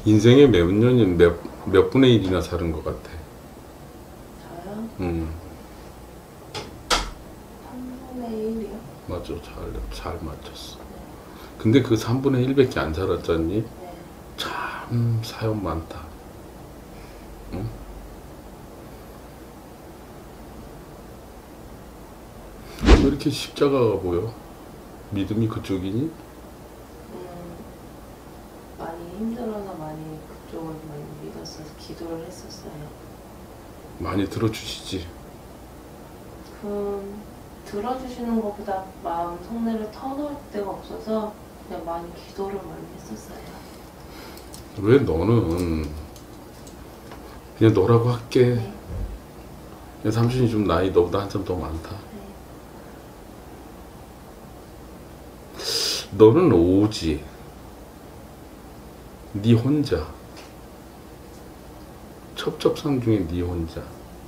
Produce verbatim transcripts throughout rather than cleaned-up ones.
인생의 몇 년이 몇, 몇 분의 일이나 사는 것 같아. 저요? 음, 삼분의 일이요? 맞아. 잘, 잘 맞췄어. 근데 그 삼분의 일밖에 안 살았잖니? 네. 참 사연 많다. 응? 왜 이렇게 십자가가 보여? 믿음이 그쪽이니? 음, 많이 힘들어서 많이 그쪽을 많이 믿었어서 기도를 했었어요. 많이 들어주시지. 그 들어주시는 것보다 마음 속내를 터놓을 데가 없어서 그냥 많이 기도를 많이 했었어요. 왜 너는 그냥 너라고 할게. 네. 그냥 삼촌이 좀 나이 너보다 한참 더 많다. 네. 너는 오지. 네 혼자. 첩첩산 중에 네 혼자.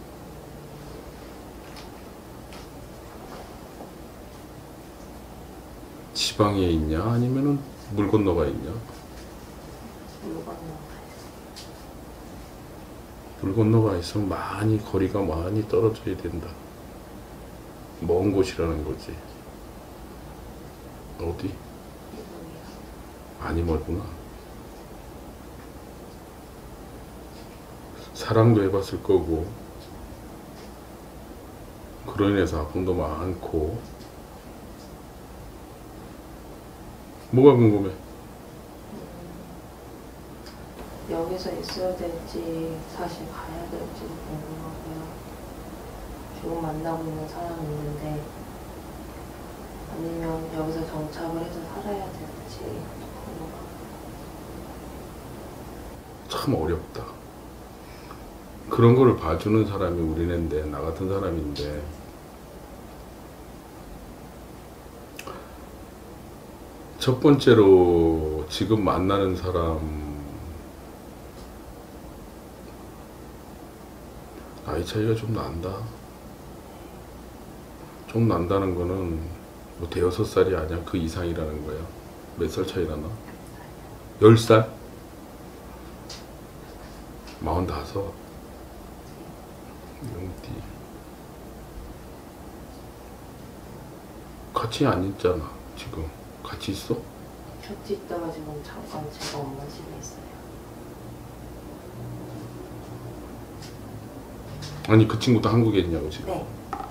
지방에 있냐? 아니면은 물 건너가 있냐? 물 건너가요. 물 건너가 있으면 많이 거리가 많이 떨어져야 된다. 먼 곳이라는 거지. 어디? 이분이요. 많이 멀구나. 사랑도 해봤을 거고, 그로 인해서 아픔도 많고. 뭐가 궁금해? 여기서 있어야 될지 다시 가야 될지도 궁금하고요. 지금 만나고 있는 사람이 있는데 아니면 여기서 정착을 해서 살아야 될지 궁금하고. 참 어렵다. 그런 거를 봐주는 사람이 우리는데, 나 같은 사람인데, 첫 번째로 지금 만나는 사람 나이 차이가 좀 난다. 좀 난다는 거는 뭐 대여섯 살이 아니야. 그 이상이라는 거야. 몇 살 차이 나나? 열 살? 마흔다섯. 영띠. 같이 안 있잖아, 지금. 같이 있어? 곁에 있다가 지금 잠깐 제가 엄마 집에 있어요. 아니, 그 친구도 한국에 있냐고, 지금. 네.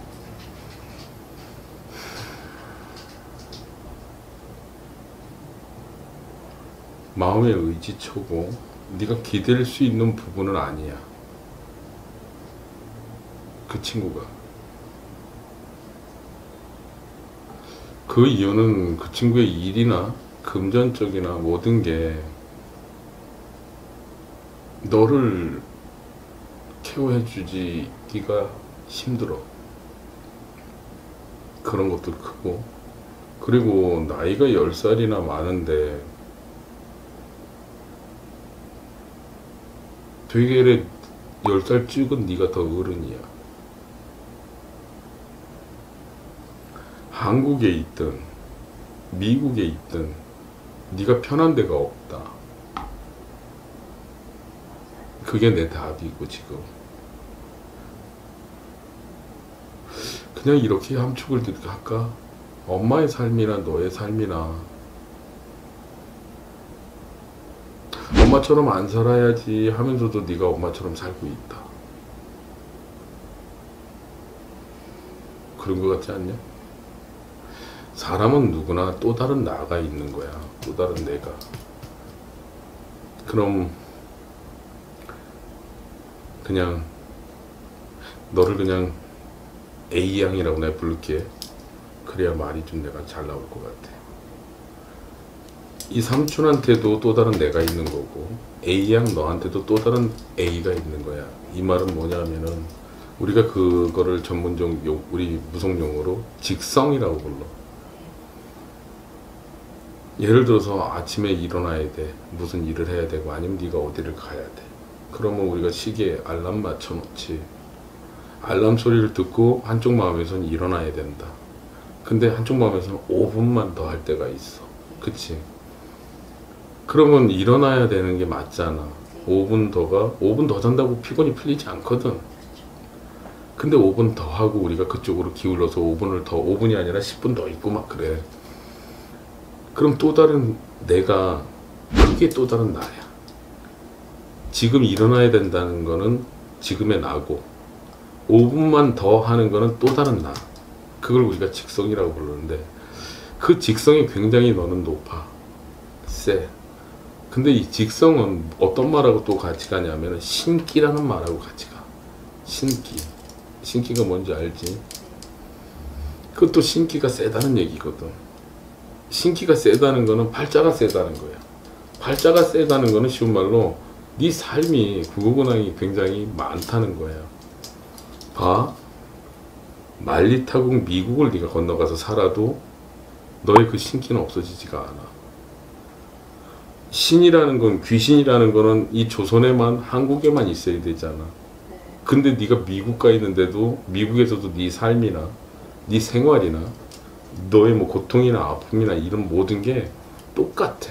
마음의 의지초고, 네가 기댈 수 있는 부분은 아니야. 그 친구가. 그 이유는 그 친구의 일이나 금전적이나 모든 게 너를 케어해주기가 힘들어. 그런 것도 크고. 그리고 나이가 열 살이나 많은데 되게 열 살 찍은 네가 더 어른이야. 한국에 있든 미국에 있든 네가 편한 데가 없다. 그게 내 답이고 지금. 그냥 이렇게 함축을 할까? 엄마의 삶이나 너의 삶이나 엄마처럼 안 살아야지 하면서도 네가 엄마처럼 살고 있다. 그런 것 같지 않냐? 사람은 누구나 또 다른 나가 있는 거야. 또 다른 내가. 그럼 그냥 너를 그냥 A양이라고 내가 부를게. 그래야 말이 좀 내가 잘 나올 것 같아. 이 삼촌한테도 또 다른 내가 있는 거고, A양 너한테도 또 다른 A가 있는 거야. 이 말은 뭐냐면은 우리가 그거를 전문적 용, 우리 무속용어로 직성이라고 불러. 예를 들어서 아침에 일어나야 돼. 무슨 일을 해야 되고, 아니면 네가 어디를 가야 돼. 그러면 우리가 시계에 알람 맞춰 놓지. 알람 소리를 듣고 한쪽 마음에서는 일어나야 된다. 근데 한쪽 마음에서는 오 분만 더 할 때가 있어. 그치? 그러면 일어나야 되는 게 맞잖아. 네. 오 분 더가 오 분 더 잔다고 피곤이 풀리지 않거든. 그렇죠. 근데 오 분 더 하고 우리가 그쪽으로 기울어서 오 분을 더, 오 분이 아니라 십 분 더 있고 막 그래. 그럼 또 다른 내가, 그게 또 다른 나야. 지금 일어나야 된다는 거는 지금의 나고, 오 분만 더 하는 거는 또 다른 나. 그걸 우리가 직성이라고 부르는데, 그 직성이 굉장히 너는 높아. 세. 근데 이 직성은 어떤 말하고 또 같이 가냐면 신기라는 말하고 같이 가. 신기. 신기가 뭔지 알지? 그것도 신기가 세다는 얘기거든. 신기가 세다는 거는 팔자가 세다는 거야. 팔자가 세다는 거는 쉬운 말로 네 삶이 구구근황이 굉장히 많다는 거야. 봐. 만리타국 미국을 네가 건너가서 살아도 너의 그 신기는 없어지지가 않아. 신이라는 건, 귀신이라는 거는 이 조선에만, 한국에만 있어야 되잖아. 네. 근데 네가 미국 가 있는데도 미국에서도 네 삶이나 네 생활이나 너의 뭐 고통이나 아픔이나 이런 모든 게 똑같아.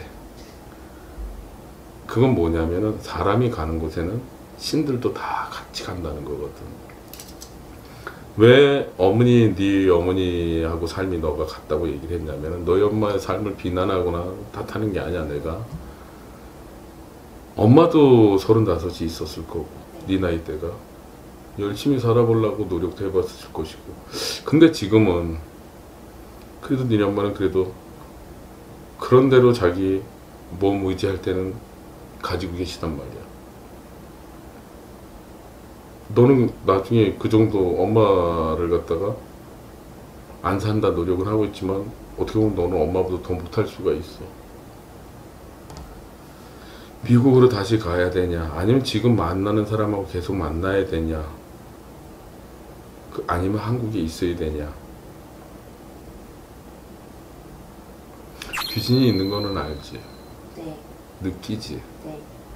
그건 뭐냐면은 사람이 가는 곳에는 신들도 다 같이 간다는 거거든. 왜 어머니, 네 어머니하고 삶이 너가 같다고 얘기를 했냐면은 너희 엄마의 삶을 비난하거나 탓하는 게 아니야. 내가 엄마도 서른다섯이 있었을 거고 네 나이 때가 열심히 살아보려고 노력도 해봤을 것이고, 근데 지금은 그래도 네 엄마는 그래도 그런 대로 자기 몸 의지할 때는 가지고 계시단 말이야. 너는 나중에 그 정도 엄마를 갖다가 안 산다 노력을 하고 있지만 어떻게 보면 너는 엄마보다 더 못할 수가 있어. 미국으로 다시 가야 되냐, 아니면 지금 만나는 사람하고 계속 만나야 되냐, 그 아니면 한국에 있어야 되냐. 귀신이 있는 거는 알지? 네. 느끼지? 네.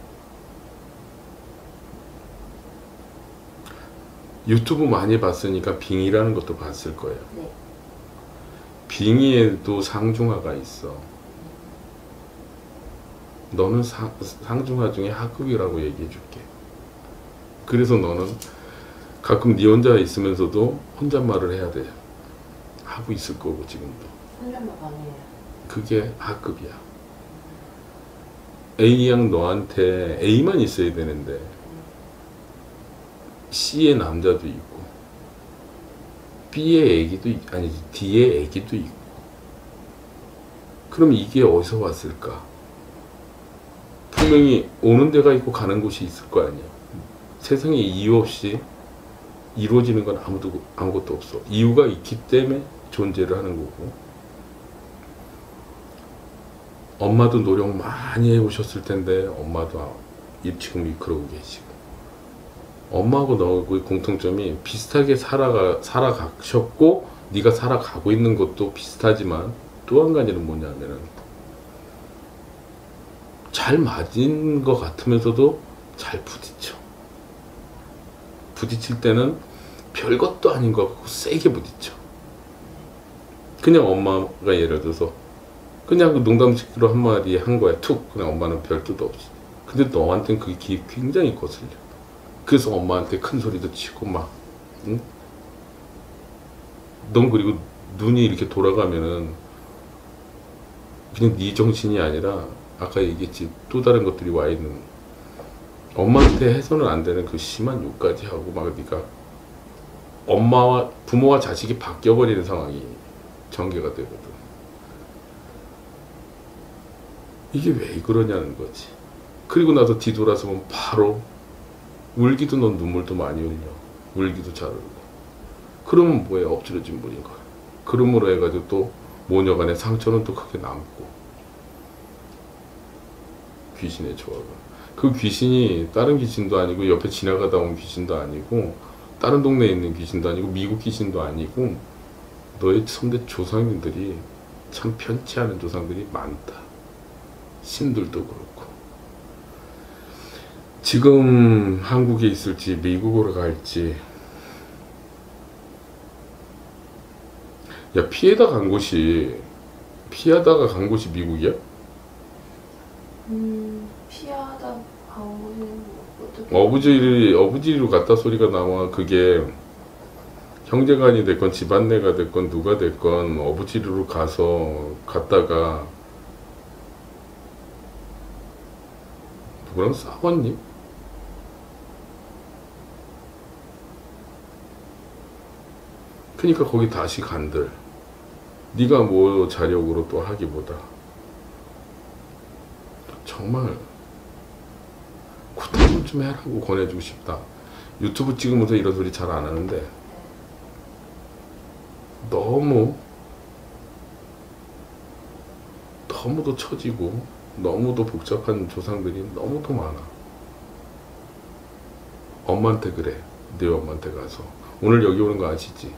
유튜브 많이 봤으니까 빙의라는 것도 봤을 거예요. 네. 빙의에도 상중하가 있어. 너는 상, 상중하 중에 하급이라고 얘기해 줄게. 그래서 너는 가끔 네 혼자 있으면서도 혼잣말을 해야 돼. 하고 있을 거고 지금도. 혼잣말 아니에요. 그게 하급이야. A양 너한테 A만 있어야 되는데 C의 남자도 있고 B의 애기도 있, 아니 D의 애기도 있고. 그럼 이게 어디서 왔을까? 분명히 오는 데가 있고 가는 곳이 있을 거 아니야. 세상에 이유 없이 이루어지는 건 아무도, 아무것도 없어. 이유가 있기 때문에 존재를 하는 거고. 엄마도 노력 많이 해오셨을 텐데 엄마도 지금 그러고 계시고, 엄마하고 너하고의 공통점이 비슷하게 살아가, 살아가셨고 네가 살아가고 있는 것도 비슷하지만 또 한 가지는 뭐냐면은 잘 맞은 것 같으면서도 잘 부딪혀. 부딪힐 때는 별것도 아닌 것 같고 세게 부딪혀. 그냥 엄마가 예를 들어서 그냥 그 농담식으로 한마디 한 거야. 툭. 그냥 엄마는 별 뜻 없이. 근데 너한테는 그게 귀에 굉장히 거슬려. 그래서 엄마한테 큰 소리도 치고 막, 응? 넌 그리고 눈이 이렇게 돌아가면은 그냥 네 정신이 아니라 아까 얘기했지, 또 다른 것들이 와 있는, 엄마한테 해서는 안 되는 그 심한 욕까지 하고 막 네가 엄마와 부모와 자식이 바뀌어 버리는 상황이 전개가 되거든. 이게 왜 그러냐는 거지. 그리고 나서 뒤돌아서면 바로 울기도, 넌 눈물도 많이 흘려. 울기도 잘 울고. 그러면 뭐해? 엎질러진 분인 거야. 그러므로 해가지고 또 모녀간의 상처는 또 크게 남고. 귀신의 조합은. 그 귀신이 다른 귀신도 아니고 옆에 지나가다 온 귀신도 아니고 다른 동네에 있는 귀신도 아니고 미국 귀신도 아니고 너의 선대 조상님들이 참 편치 않은 조상들이 많다. 신들도 그렇고. 지금 한국에 있을지 미국으로 갈지. 야, 피해다 간 곳이 피하다가 간 곳이 미국이야? 어부지리 어부지리로 갔다 소리가 나와. 그게 형제간이 됐건 집안내가 됐건 누가 됐건 어부지리로 가서 갔다가 누구랑 싸웠니? 그러니까 거기 다시 간들. 네가 뭐 자력으로 또 하기보다 정말 굿한 좀 해라고 권해주고 싶다. 유튜브 찍으면서 이런 소리 잘 안 하는데 너무 너무도 처지고 너무도 복잡한 조상들이 너무도 많아. 엄마한테 그래. 네 엄마한테 가서 오늘 여기 오는 거 아시지?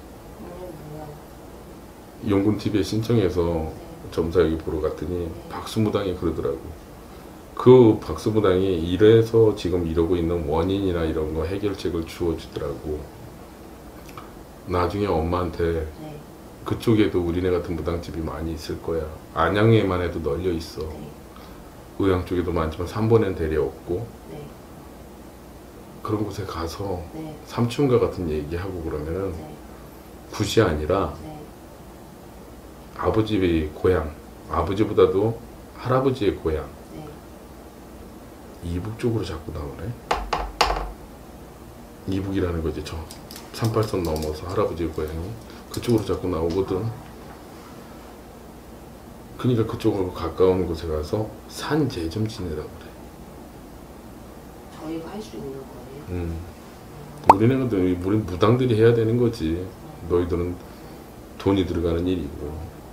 용군티비에 신청해서 점사 여기 보러 갔더니 박수무당이 그러더라고. 그 박수무당이 이래서 지금 이러고 있는 원인이나 이런 거 해결책을 주어주더라고. 나중에 엄마한테 그쪽에도 우리네 같은 무당집이 많이 있을 거야. 안양에만 해도 널려 있어. 의왕 쪽에도 많지만 삼번엔 대려 없고. 그런 곳에 가서 삼촌과 같은 얘기하고 그러면은 굿이 아니라 아버지의 고향, 아버지보다도 할아버지의 고향, 이북 쪽으로 자꾸 나오네. 이북이라는 거지. 저 삼팔선 넘어서 할아버지의 고향이 그쪽으로 자꾸 나오거든. 그러니까 그쪽으로 가까운 곳에 가서 산재 좀 지내라고 그래. 저희가 할 수 있는 거예요? 음. 우리네는 우리 무당들이 해야 되는 거지. 너희들은 돈이 들어가는 일이고.